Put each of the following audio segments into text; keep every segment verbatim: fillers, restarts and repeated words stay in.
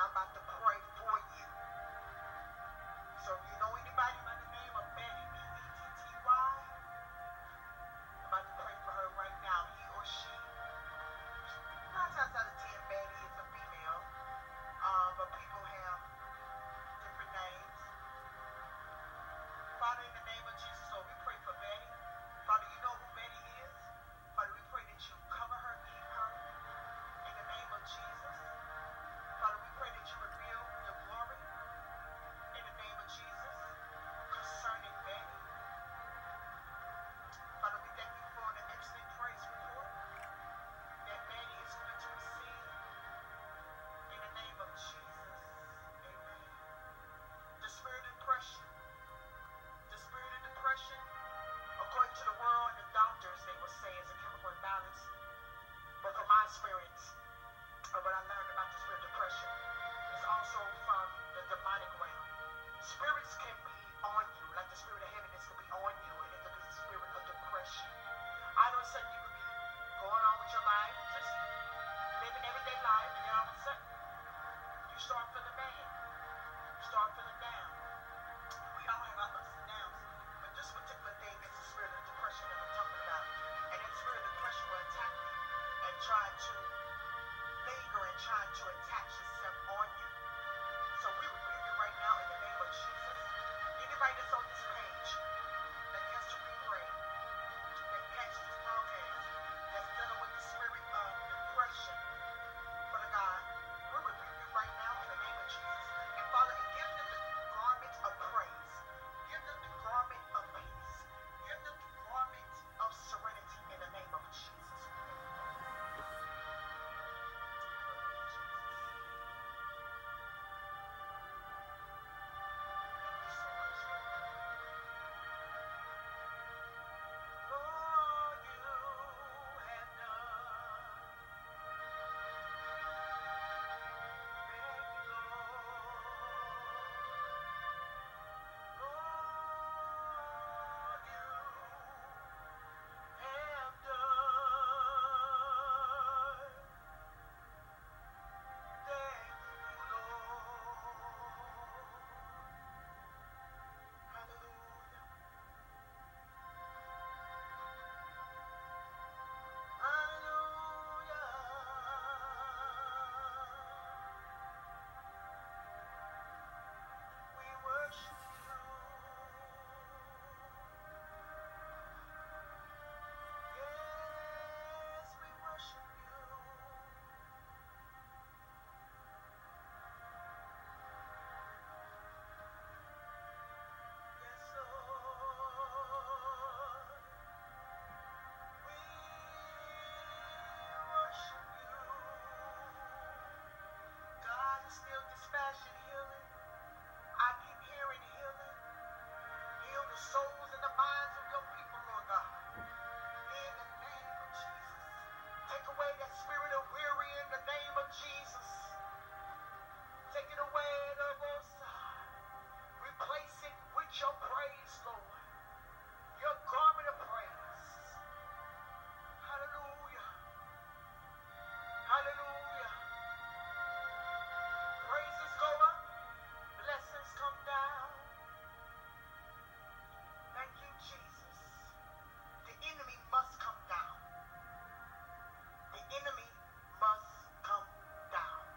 I'm about to pray for you. So if you know anybody by the name of Betty, B E T T Y, I'm about to pray for her right now. He or she. Nine times out of ten, Betty is a female. Um, but people have different names. Father, in the name of Jesus, Lord, we pray for Betty. Father, you know who Betty is. Father, we pray that you cover her, keep her. In the name of Jesus. Father, we pray that you reveal your glory. In the name of Jesus. Concerning Betty. Father, we thank you for the excellent praise report that Betty is going to receive. In the name of Jesus. Amen. The spirit of depression. The spirit of depression, according to the world and the doctors, they will say it's a chemical imbalance. But from my experience, or what I learned about the spirit of depression, is also from the demonic realm. Spirits can be on you, like the spirit of heaviness can be on you, and it can be the spirit of depression. All of a sudden, you could be going on with your life, just living everyday life, and then all of a sudden, you start feeling bad. You start feeling down. We all have our ups and downs, but this particular thing is the spirit of depression that I'm talking about. And that spirit of depression will attack you and try to linger and try to attach itself on you. So we rebuke it right now in the name of Jesus. Anybody that's on this page that has to be prayed, that catch this broadcast, that's dealing with the spirit of depression, Father God, we rebuke it right now in the name of Jesus. And Father, and give them the garment of praise. Give them the garment of peace. Give them the garment of serenity in the name of Jesus. Souls and the minds of your people, Lord God. In the name of Jesus. Take away that spirit of weary in the name of Jesus. Take it away, Lord. Replace it with your praise, Lord. Your garment of praise. Hallelujah. Hallelujah. Praises go up. Blessings come down. Thank you, Jesus. The enemy must come down. The enemy must come down.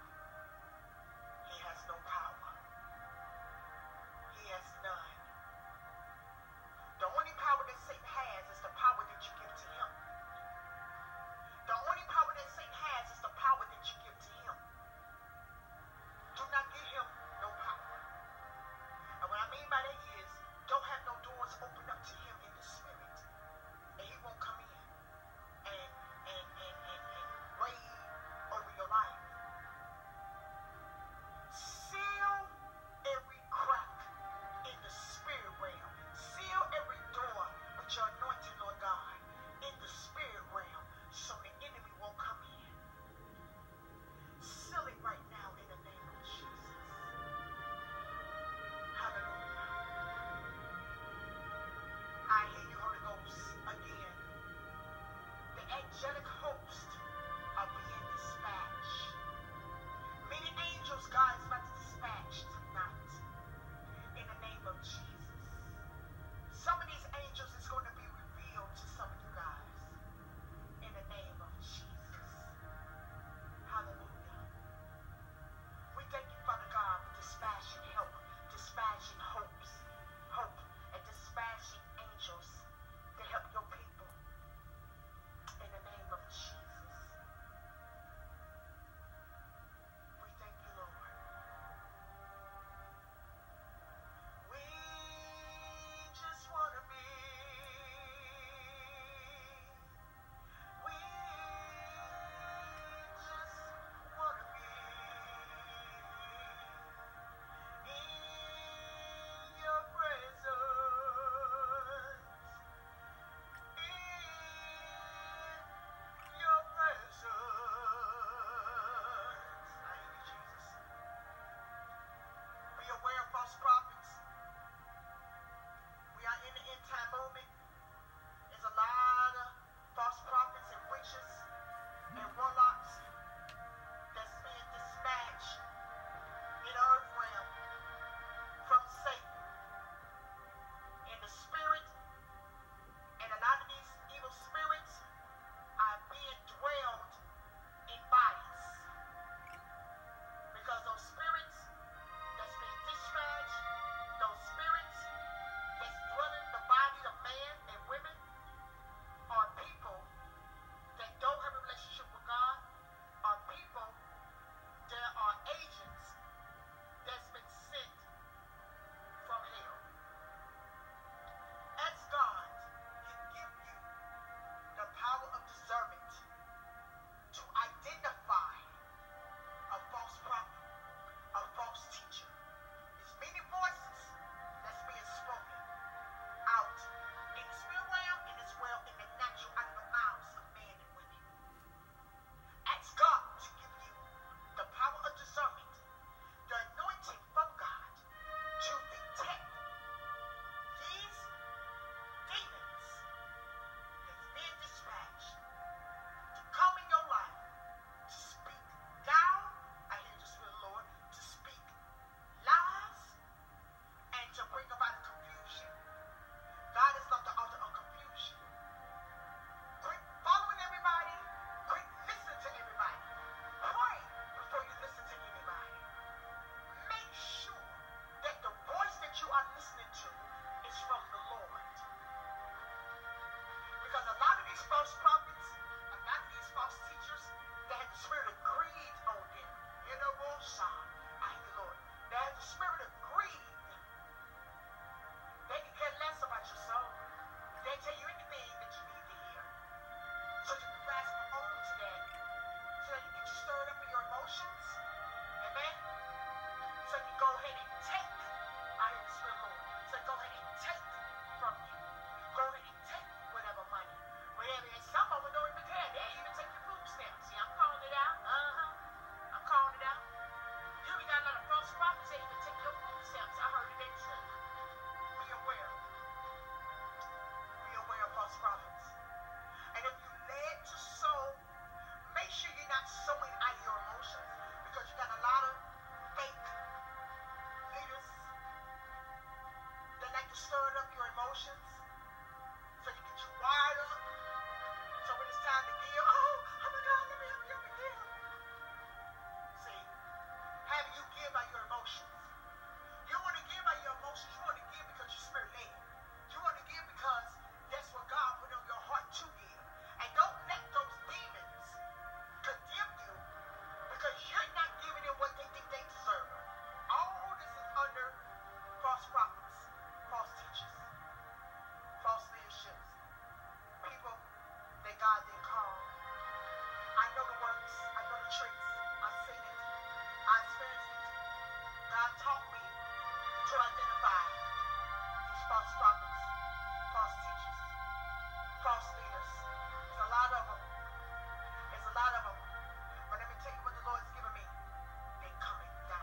tricks. I've seen it. I experienced it. God taught me to identify these false prophets, false teachers, false leaders. There's a lot of them. There's a lot of them. But let me tell you what the Lord's given me. They're coming down.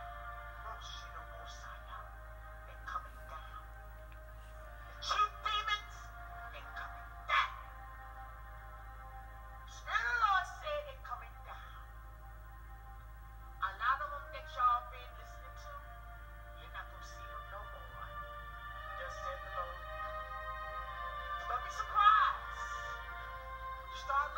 They're coming down. The chief demons, they're coming down. The Spirit of the Lord said they're coming down. A lot of them that y'all been listening to, you're not going to see them no more. Just said the Lord. Don't be surprised when you start